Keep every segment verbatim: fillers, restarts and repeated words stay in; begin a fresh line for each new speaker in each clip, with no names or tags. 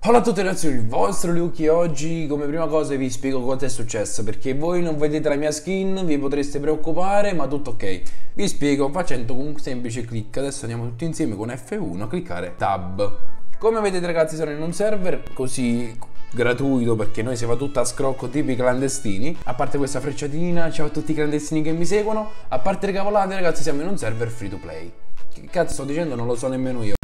Hola a tutti ragazzi, il vostro Lucky. Oggi come prima cosa vi spiego cosa è successo, perché voi non vedete la mia skin, vi potreste preoccupare, ma tutto ok. Vi spiego facendo un semplice clic. Adesso andiamo tutti insieme con F uno a cliccare tab. Come vedete ragazzi, sono in un server così gratuito, perché noi si fa tutto a scrocco tipo i clandestini. A parte questa frecciatina, ciao a tutti i clandestini che mi seguono. A parte le cavolate ragazzi, siamo in un server free to play. Che cazzo sto dicendo non lo so nemmeno io.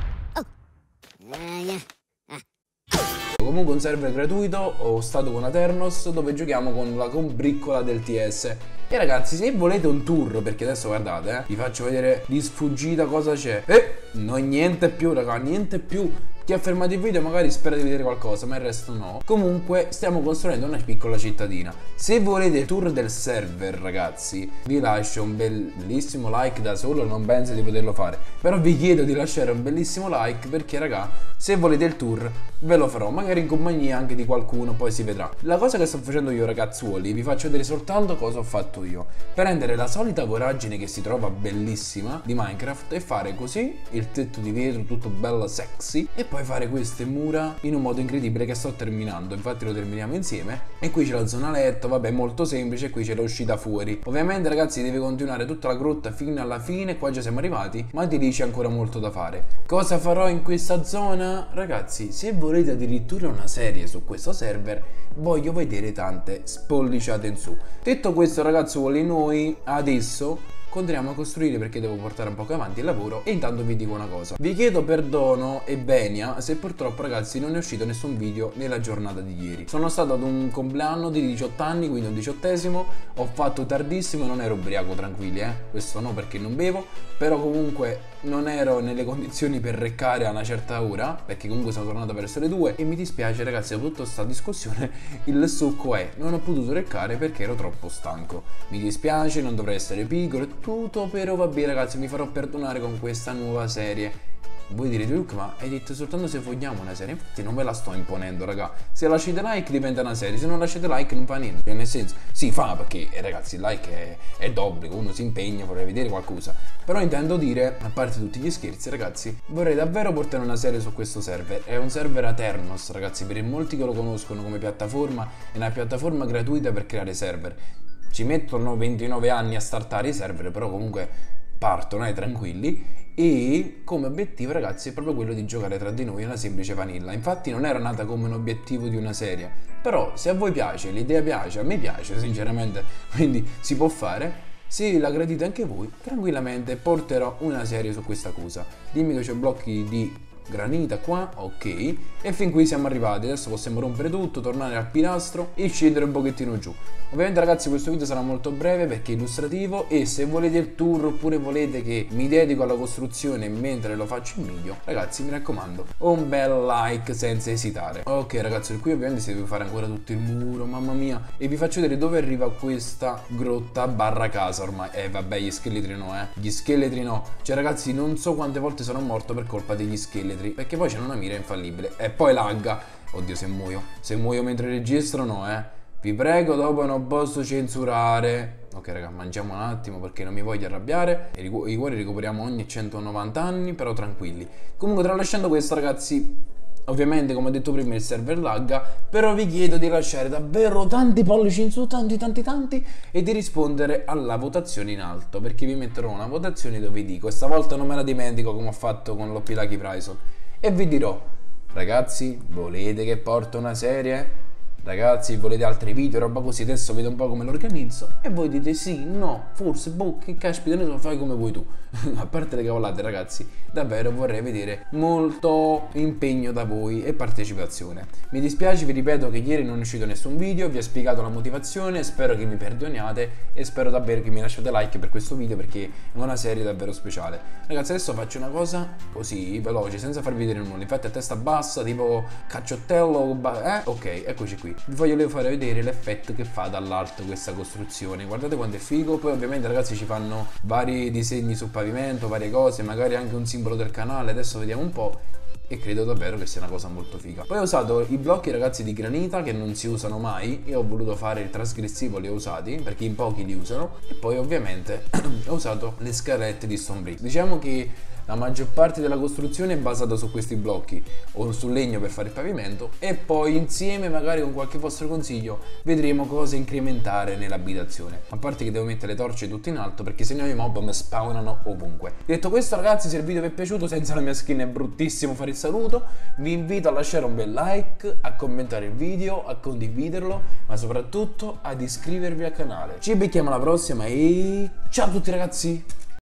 Comunque un server gratuito, ho stato con Aternos, dove giochiamo con la combriccola del T S. E ragazzi, se volete un tour, perché adesso guardate, eh, vi faccio vedere di sfuggita cosa c'è. Eh, no, niente più raga, niente più. Chi ha fermato il video magari spera di vedere qualcosa, ma il resto no. Comunque stiamo costruendo una piccola cittadina. Se volete il tour del server ragazzi, vi lascio un bellissimo like. Da solo non penso di poterlo fare, però vi chiedo di lasciare un bellissimo like, perché raga, se volete il tour ve lo farò, magari in compagnia anche di qualcuno, poi si vedrà. La cosa che sto facendo io ragazzuoli, vi faccio vedere soltanto cosa ho fatto io. Prendere la solita voragine che si trova bellissima di Minecraft e fare così il tetto di vetro tutto bello sexy, e poi fare queste mura in un modo incredibile che sto terminando. Infatti lo terminiamo insieme. E qui c'è la zona letto, vabbè, molto semplice. Qui c'è l'uscita fuori. Ovviamente ragazzi deve continuare tutta la grotta fino alla fine. Qua già siamo arrivati, ma di lì c'è ancora molto da fare. Cosa farò in questa zona? Ragazzi, se volete addirittura una serie su questo server, voglio vedere tante spolliciate in su. Detto questo ragazzuoli, noi adesso continuiamo a costruire, perché devo portare un po' avanti il lavoro. E intanto vi dico una cosa, vi chiedo perdono e venia se purtroppo ragazzi non è uscito nessun video nella giornata di ieri. Sono stato ad un compleanno di diciotto anni, quindi un diciottesimo. Ho fatto tardissimo, non ero ubriaco, tranquilli, eh questo no, perché non bevo, però comunque non ero nelle condizioni per reccare a una certa ora, perché comunque sono tornato verso le due. E mi dispiace ragazzi, dopo tutta questa discussione il succo è non ho potuto reccare perché ero troppo stanco. Mi dispiace, non dovrei essere piccolo tutto, però vabbè ragazzi, mi farò perdonare con questa nuova serie. Voi direte Luke, ma hai detto soltanto se vogliamo una serie. Infatti non ve la sto imponendo raga. Se lasciate like diventa una serie, se non lasciate like non fa niente. Cioè, nel senso, si fa perché eh, ragazzi il like è, è d'obbligo, uno si impegna, vorrei vedere qualcosa. Però intendo dire, a parte tutti gli scherzi ragazzi, vorrei davvero portare una serie su questo server. È un server Aternos ragazzi, per molti che lo conoscono come piattaforma, è una piattaforma gratuita per creare server. Ci mettono ventinove anni a startare i server, però comunque partono, eh, tranquilli. E come obiettivo ragazzi è proprio quello di giocare tra di noi una semplice vanilla. Infatti non era nata come un obiettivo di una serie, però se a voi piace, l'idea piace, a me piace sinceramente, quindi si può fare. Se la gradite anche voi, tranquillamente porterò una serie su questa cosa. Dimmi che c'è blocchi di granita qua, ok. E fin qui siamo arrivati. Adesso possiamo rompere tutto, tornare al pilastro e scendere un pochettino giù. Ovviamente ragazzi questo video sarà molto breve perché è illustrativo, e se volete il tour oppure volete che mi dedico alla costruzione mentre lo faccio in video, ragazzi mi raccomando un bel like senza esitare. Ok ragazzi, qui ovviamente si deve fare ancora tutto il muro, mamma mia. E vi faccio vedere dove arriva questa grotta barra casa ormai. Eh vabbè, gli scheletri no, eh gli scheletri no. Cioè ragazzi non so quante volte sono morto per colpa degli scheletri, perché poi c'è una mira infallibile e poi lagga. Oddio, se muoio, se muoio mentre registro no, eh vi prego, dopo non posso censurare. Ok raga, mangiamo un attimo perché non mi voglio arrabbiare. I, i cuori recuperiamo ogni centonovanta anni, però tranquilli. Comunque tralasciando questo ragazzi, ovviamente come ho detto prima il server lagga, però vi chiedo di lasciare davvero tanti pollici in su, tanti tanti tanti, e di rispondere alla votazione in alto, perché vi metterò una votazione dove vi dico, stavolta non me la dimentico come ho fatto con l'O P Lucky Bryson, e vi dirò ragazzi, volete che porto una serie? Ragazzi, volete altri video, roba così? Adesso vedo un po' come lo organizzo e voi dite sì, no, forse, boh, che caspita, ne so, fai come vuoi tu. A parte le cavolate ragazzi, davvero vorrei vedere molto impegno da voi e partecipazione. Mi dispiace, vi ripeto che ieri non è uscito nessun video, vi ho spiegato la motivazione, spero che mi perdoniate e spero davvero che mi lasciate like per questo video, perché è una serie davvero speciale. Ragazzi, adesso faccio una cosa così, veloce, senza farvi vedere nulla, infatti a testa bassa, tipo cacciottello, eh? Ok, eccoci qui. Vi voglio fare vedere l'effetto che fa dall'alto questa costruzione. Guardate quanto è figo. Poi ovviamente ragazzi ci fanno vari disegni sul pavimento, varie cose, magari anche un simbolo del canale. Adesso vediamo un po'. E credo davvero che sia una cosa molto figa. Poi ho usato i blocchi ragazzi di granita che non si usano mai. Io ho voluto fare il trasgressivo, li ho usati perché in pochi li usano. E poi ovviamente ho usato le scalette di Stone Brick. Diciamo che La maggior parte della costruzione è basata su questi blocchi o sul legno per fare il pavimento, e poi insieme magari con qualche vostro consiglio vedremo cosa incrementare nell'abitazione. A parte che devo mettere le torce tutte in alto perché sennò i mob mi spawnano ovunque. Detto questo ragazzi, se il video vi è piaciuto, senza la mia skin è bruttissimo fare il saluto, vi invito a lasciare un bel like, a commentare il video, a condividerlo, ma soprattutto ad iscrivervi al canale. Ci becchiamo alla prossima e ciao a tutti ragazzi!